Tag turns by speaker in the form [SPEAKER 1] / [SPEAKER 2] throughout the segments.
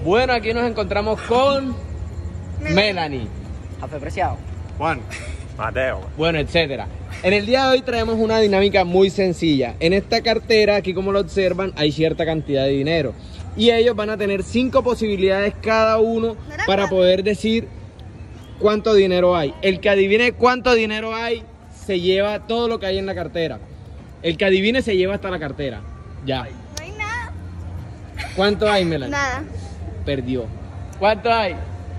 [SPEAKER 1] Bueno, aquí nos encontramos con Melanie,
[SPEAKER 2] Café Preciado,
[SPEAKER 3] Juan, Mateo.
[SPEAKER 1] bueno, etcétera. En el día de hoy traemos una dinámica muy sencilla. En esta cartera, aquí como lo observan, hay cierta cantidad de dinero. Y ellos van a tener 5 posibilidades cada uno para poder decir cuánto dinero hay. El que adivine cuánto dinero hay, se lleva todo lo que hay en la cartera. El que adivine se lleva hasta la cartera. Ya.
[SPEAKER 4] No hay nada.
[SPEAKER 1] ¿Cuánto hay, Melanie?
[SPEAKER 4] Nada.
[SPEAKER 1] Perdió. ¿Cuánto hay?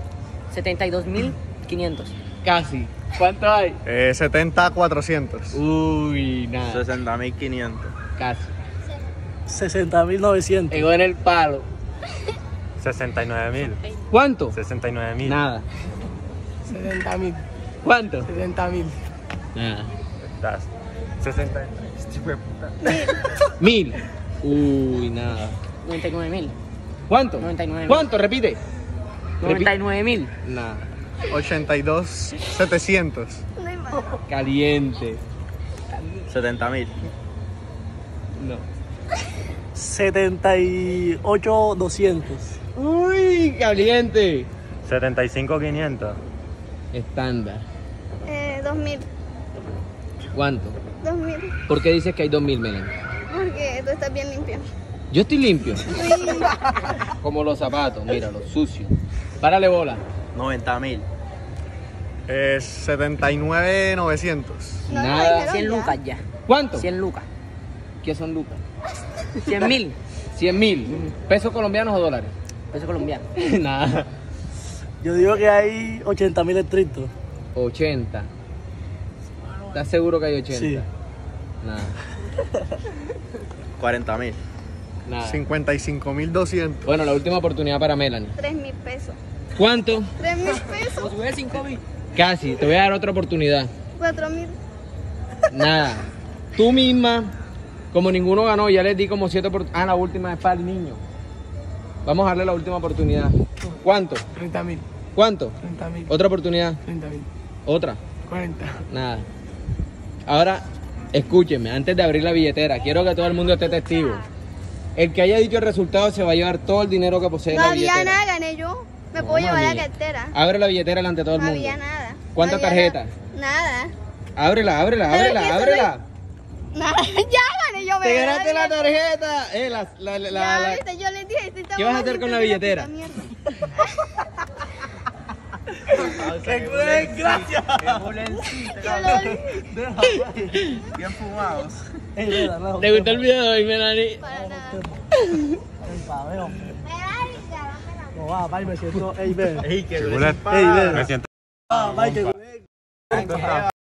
[SPEAKER 2] 72.500.
[SPEAKER 1] Casi. ¿Cuánto hay?
[SPEAKER 3] 70,400.
[SPEAKER 1] Uy, nada.
[SPEAKER 3] 60,500.
[SPEAKER 1] Casi.
[SPEAKER 2] 60.900.
[SPEAKER 1] Pegó en el palo.
[SPEAKER 3] 69,000.
[SPEAKER 1] ¿Cuánto?
[SPEAKER 3] 69,000.
[SPEAKER 1] Nada.
[SPEAKER 2] 70.000.
[SPEAKER 1] ¿Cuánto?
[SPEAKER 2] 70.000.
[SPEAKER 1] Nada.
[SPEAKER 3] 60.
[SPEAKER 1] 1000. Uy, nada.
[SPEAKER 2] 99.000.
[SPEAKER 1] ¿Cuánto?
[SPEAKER 2] 99.000.
[SPEAKER 1] ¿Cuánto? Repite.
[SPEAKER 2] 99.000.
[SPEAKER 1] Nada.
[SPEAKER 3] 82,700.
[SPEAKER 4] No hay más.
[SPEAKER 1] Caliente.
[SPEAKER 3] 70,000.
[SPEAKER 1] No.
[SPEAKER 2] 78.200.
[SPEAKER 1] Uy, caliente.
[SPEAKER 3] 75,500.
[SPEAKER 1] Estándar.
[SPEAKER 4] 2000.
[SPEAKER 1] ¿Cuánto?
[SPEAKER 4] 2000.
[SPEAKER 1] ¿Por qué dices que hay 2000, Melanie?
[SPEAKER 4] Porque tú estás bien limpio.
[SPEAKER 1] Yo estoy limpio.
[SPEAKER 4] Sí.
[SPEAKER 1] Como los zapatos, míralo, sucio. Párale bola.
[SPEAKER 3] 90,000. 79,900.
[SPEAKER 4] No,
[SPEAKER 1] Nada.
[SPEAKER 4] dijeron
[SPEAKER 2] 100
[SPEAKER 4] ya.
[SPEAKER 2] lucas ya.
[SPEAKER 1] ¿Cuánto?
[SPEAKER 2] 100 lucas.
[SPEAKER 1] ¿Qué son lucas?
[SPEAKER 2] 100.000.
[SPEAKER 1] 100.000. ¿Pesos colombianos o dólares?
[SPEAKER 2] Peso colombiano.
[SPEAKER 1] Nada.
[SPEAKER 2] Yo digo que hay 80.000 estrictos.
[SPEAKER 1] 80. ¿Estás seguro que hay 80?
[SPEAKER 2] Sí.
[SPEAKER 1] Nada.
[SPEAKER 3] 40,000.
[SPEAKER 1] Nada.
[SPEAKER 3] 55,200.
[SPEAKER 1] Bueno, la última oportunidad para Melanie.
[SPEAKER 4] 3.000 pesos.
[SPEAKER 1] ¿Cuánto?
[SPEAKER 4] 3.000 pesos.
[SPEAKER 2] Sube 5.000.
[SPEAKER 1] Casi. Te voy a dar otra oportunidad.
[SPEAKER 4] 4.000.
[SPEAKER 1] Nada. Tú misma, como ninguno ganó, ya les di como 7 oportunidades. Ah, la última es para el niño. Vamos a darle la última oportunidad. ¿Cuánto?
[SPEAKER 2] 30.000.
[SPEAKER 1] ¿Cuánto?
[SPEAKER 2] 30.000.
[SPEAKER 1] Otra oportunidad.
[SPEAKER 2] 30.000.
[SPEAKER 1] Otra.
[SPEAKER 2] 40.
[SPEAKER 1] Nada. Ahora, escúchenme, antes de abrir la billetera, quiero que todo el mundo esté testigo. El que haya dicho el resultado se va a llevar todo el dinero que posee
[SPEAKER 4] No
[SPEAKER 1] la
[SPEAKER 4] había
[SPEAKER 1] billetera.
[SPEAKER 4] nada, gané yo. Me
[SPEAKER 1] No,
[SPEAKER 4] puedo llevar
[SPEAKER 1] mami.
[SPEAKER 4] la cartera.
[SPEAKER 1] Abre la billetera delante de todo el
[SPEAKER 4] No
[SPEAKER 1] mundo.
[SPEAKER 4] había nada.
[SPEAKER 1] ¿Cuántas
[SPEAKER 4] No había
[SPEAKER 1] tarjetas?
[SPEAKER 4] Nada.
[SPEAKER 1] Ábrela, ábrela,
[SPEAKER 4] Pero
[SPEAKER 1] ábrela,
[SPEAKER 4] es que
[SPEAKER 1] ábrela.
[SPEAKER 4] Nada. Ya gané yo.
[SPEAKER 1] Te
[SPEAKER 4] ¿verdad?
[SPEAKER 1] ganaste la tarjeta.
[SPEAKER 4] Ya, viste, yo les dije. estoy
[SPEAKER 1] ¿Qué vas a hacer con la billetera?
[SPEAKER 2] ¡Qué desgracia!
[SPEAKER 3] Bien fumados.
[SPEAKER 1] ¿Te gustó el video de hoy, Melanie?
[SPEAKER 4] Para nada.
[SPEAKER 2] No va, pai, me siento. Ey, ven.
[SPEAKER 3] Ey, que
[SPEAKER 2] Ey, ven.
[SPEAKER 3] me siento.
[SPEAKER 2] Pai, que